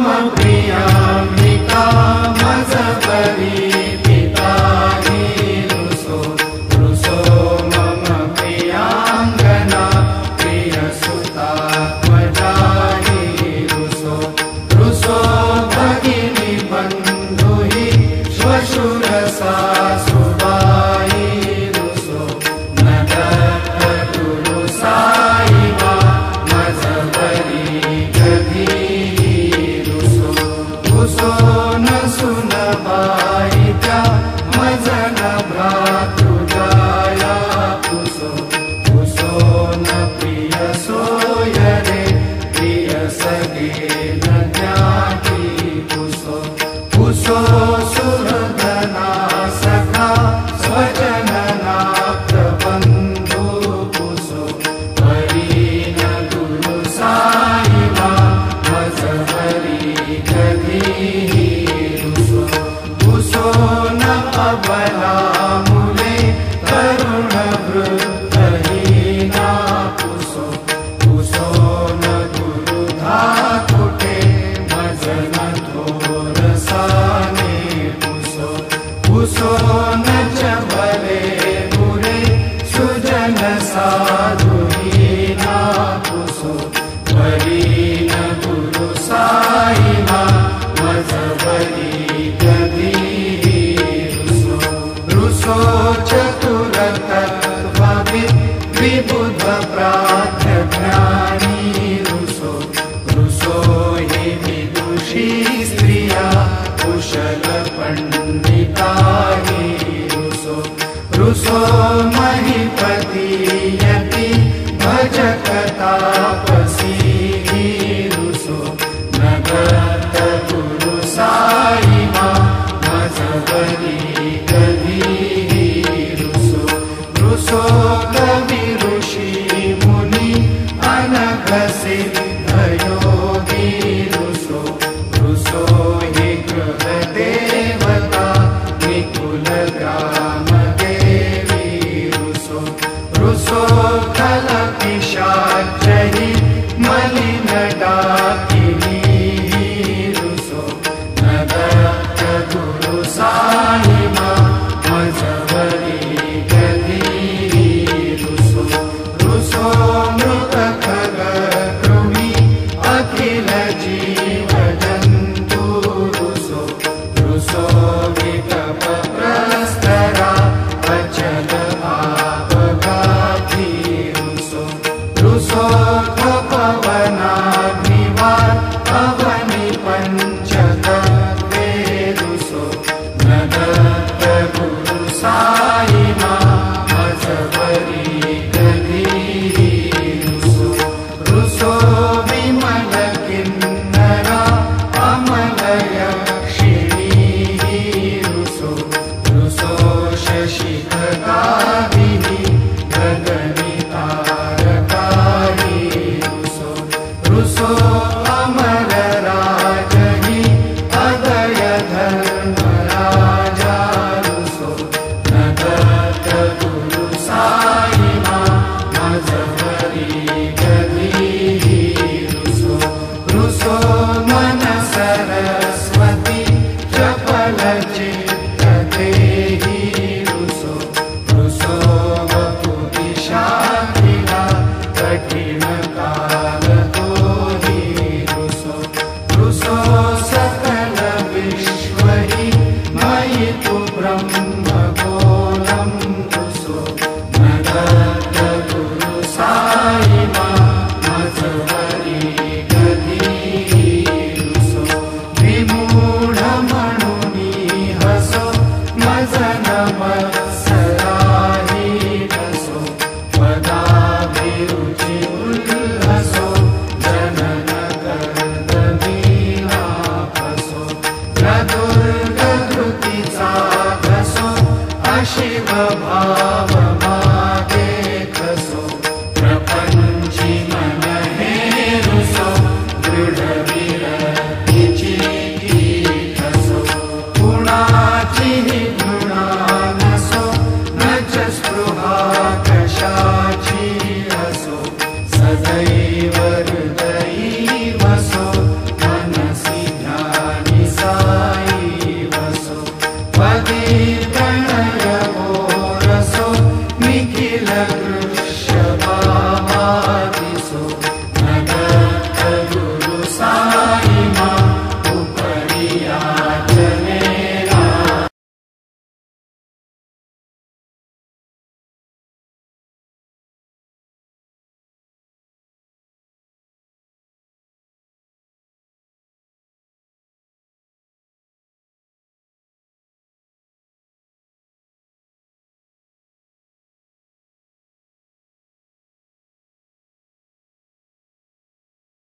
मम प्रियाम्बिका मजबरी पितानि रुसो रुसो मम प्रियांगना प्रियसुतात्मजानि रुसो रुसो भगिनी बन्धुहि श्वशुर सासुबाई रुसो न दत्तगुरु साई मा मजबरी गधी रुसो रुसो न सुनबाई त्या मजन भ्रातृजाया रुसो रुसो न प्रिय सोयरे प्रिय सगे न ज्ञाति रुसो रुसो सुहृदना सखा स्वजनना प्रबन्धु रुसो वरीन गुरु साई मा मजबरी गधी रुसो रुसो न अबला मुले तरुण वृद्धहीना रुसो रुसो न गुरु धाकुटे मजन थोर साने रुसो रुसो न चबले बुरे सुजन साधुहीना रुसो वरीन गुरु साई मा मजबरी गधी रुसो रुसो चतुर तत्त्वविद् विबुध प्राज्ञ ज्ञानी रुसो रुसो हि विदुषी स्त्रिया कुशल पंडितानि रुसो रुसो महीपति यति भजक तापसी रुसो न दत्त गुरु साई मा मजबरी गधी रुसो रुसो कवि ऋषि मुनि अनघ सिद्ध योगी रुसो रुसो हि गृह देवता निकुल ग्राम देवी रुसो रुसो खल पिशाचहि मलिन डाकिनी रुसो न दत्त गुरु साई मा मजबरी गधी रुसो रुसो मृत खग कृमि अखिल जीव जन्तु रुसो रुसो विकप प्रस्तरा अचल आपघाती रुसो रुसो पवनाग्निवार अवनि पंचतत्वे रुसो न दत्त गुरु साई मा मजबरी गधी रुसो रुसो विमल किन्नरा अमल यक्षिणी रुसो रुसो शशि खगादिनी गगनि तारकारी रुसो रुसो अमर राजहि अदय धर्मराजा रुसो न दत्त गुरु साई मा मजबरी गधी रुसो रुसो मन सर